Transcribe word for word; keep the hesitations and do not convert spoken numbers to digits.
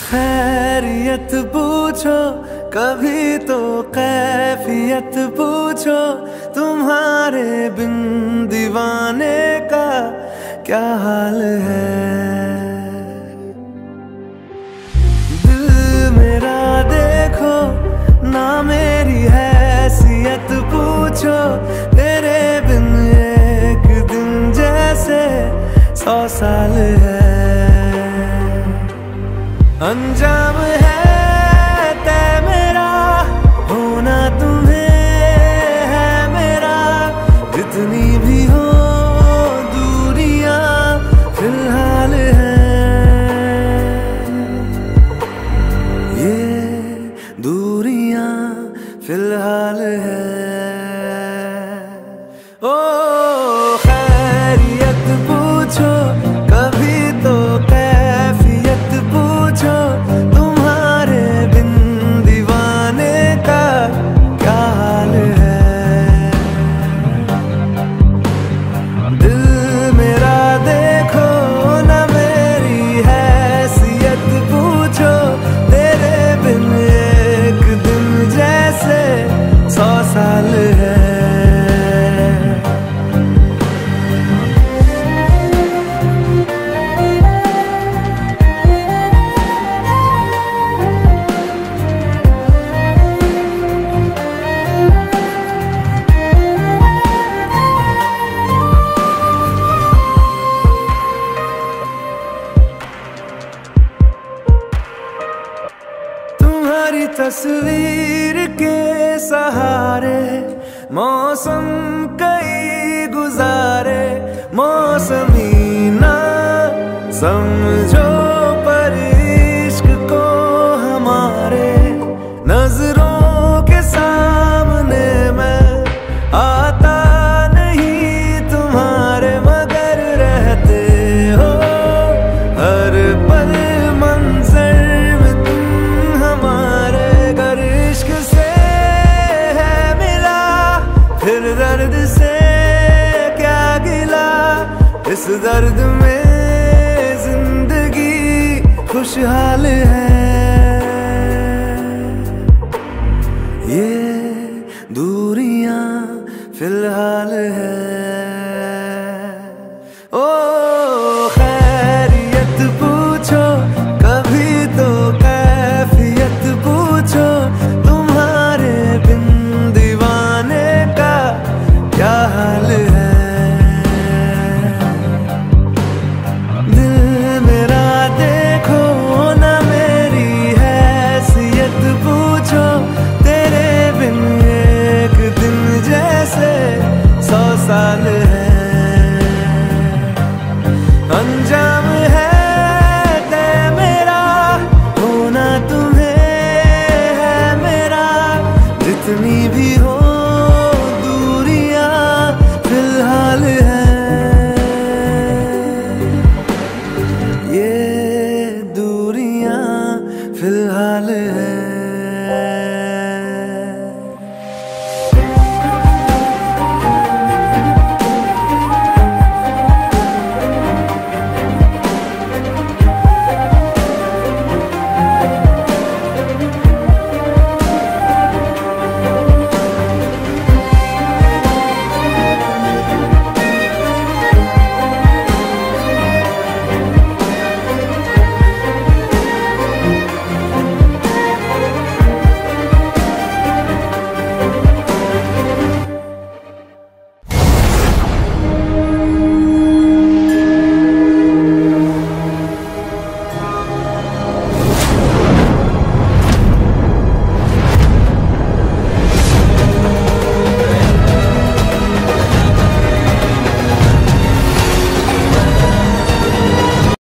खैरियत पूछो कभी तो कैफियत पूछो, तुम्हारे बिन दीवाने का क्या हाल है। दिल मेरा देखो ना मेरी हैसियत पूछो, तेरे बिन एक दिन जैसे सौ साल है। अंजाम है तय मेरा, होना तुम्हें है मेरा, जितनी भी हो दूरियां फिलहाल है। ये दूरियां फिलहाल है। ओ खैरियत पूछो कभी तो कैफियत पूछो, तुम्हारे बिन दीवाने का क्या हाल है। दिल मेरा देखो ना मेरी हैसियत पूछो, तेरे बिन एक दिन जैसे सौ साल है। तुम्हारी तस्वीर के सहारे मौसम कई गुजारे, मौसमी ना समझो पर इश्क को हमारे, नजरों के सामने मैं आता नहीं तुम्हारे, मगर रहते हो हर पल मंजर में तुम हमारे। गर इश्क से है मिला फिर दर्द से क्या गिला, इस दर्द में जिंदगी खुशहाल है।